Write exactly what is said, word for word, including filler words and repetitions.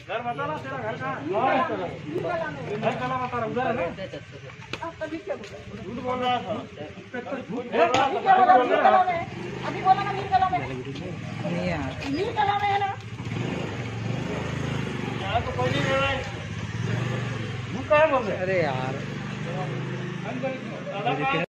घर बता ना, तेरा घर कहाँ है? घर कहाँ बता रहा, उधर है ना? झूठ बोल रहा था। अभी बोला ना मीर कला में नहीं यार, मीर कला में है ना, यहाँ तो कोई नहीं बोल रहा है। झूठ कहाँ बोल रहे? अरे यार